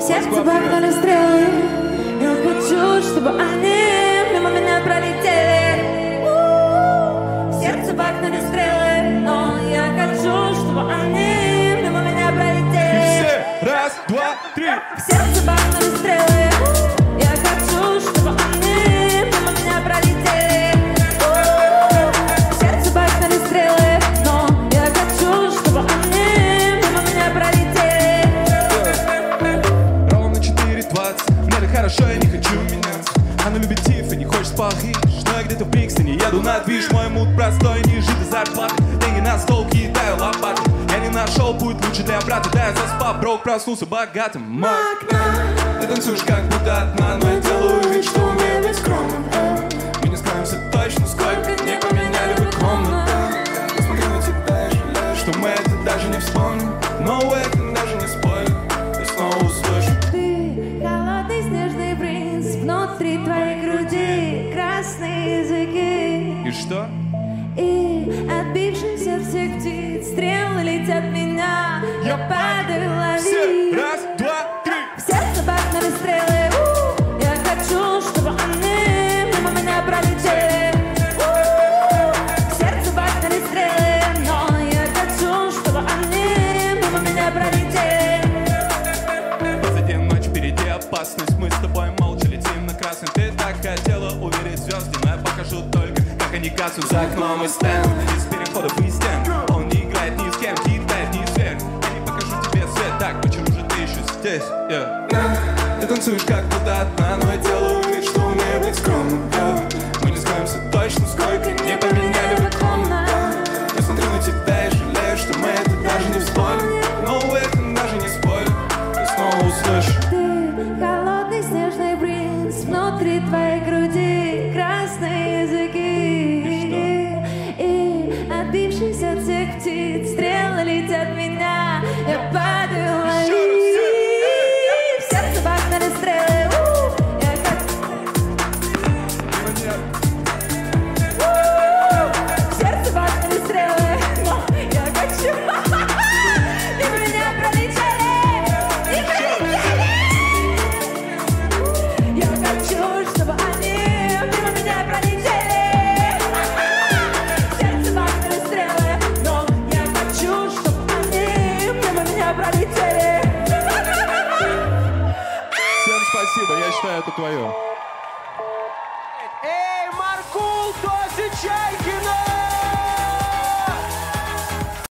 сердце бахнули стрелы. Я хочу, чтобы они мимо меня пролетели. В сердце бахнули стрелы, но я хочу, чтобы они мимо меня пролетели. Все, раз, два, три. В сердце бахнули стрелы. Я хочу, чтобы они мимо меня пролетели. В сердце бахнули стрелы, но я хочу, чтобы они мимо меня пролетели. Ровно 4:20. Мне так хорошо, я не хочу меняться. Она любит тиф и не хочет спалхить. Но я где-то в Брикстоне еду на движ. Мой мут простой, не жить зарплаты. Деньги на стол, кидаю лопаты. Я не нашел путь лучше для брата. Да, я заспал, брок, проснулся богатым. Магна, ты танцуешь как будто одна. Но я делаю вид, что умею быть скромным. Мы не справимся точно, сколько не поменяли бы комнату. Я смотрю на тебя и жалею, что мы это даже не вспомним. Но это даже не спойлер. Я снова услышу. Ты холодный снежный принц, внутри твоей груди красные языки. И что? И отбившись от всех птиц, стрелы летят в меня. Я падаю, Все, лови. раз, два, три. В сердце бахнули стрелы. Я хочу, чтобы они мимо меня пролетели. В сердце бахнули стрелы, но я хочу, чтобы они мимо меня пролетели. Позади ночь, впереди опасность. Мы с тобой молча летим на красный. Ты так хотела увидеть звезды, но я покажу только, как они гаснут за окном и стенд. Из переходов и стен он не играет ни с кем, кидает ни сверх. Я не покажу тебе свет, так почему же ты еще здесь? Ты танцуешь как будто одна, но я делаю вид, что умею быть скромным. Мы не скроемся точно, сколько не поменяли бы комнату. Я смотрю на тебя и жалею, что мы это даже не вспомним. Но это даже не спойлер. Я снова услышу. Ты холодный снежный принц, внутри твоей груди красные языки. И отбившись от всех птиц, стрелы летят в меня. Я падаю, лови. В сердце бахнули стрелы. Я в сердце бахнули стрелы, но я хочу. Мимо меня пролетели. И пролетели. Я хочу, чтобы они мимо меня пролетели. В сердце бахнули стрелы, но я хочу, чтобы они мимо меня пролетели. Всем спасибо, я считаю, это твое. Эй, Маркул, Тося Чайкина!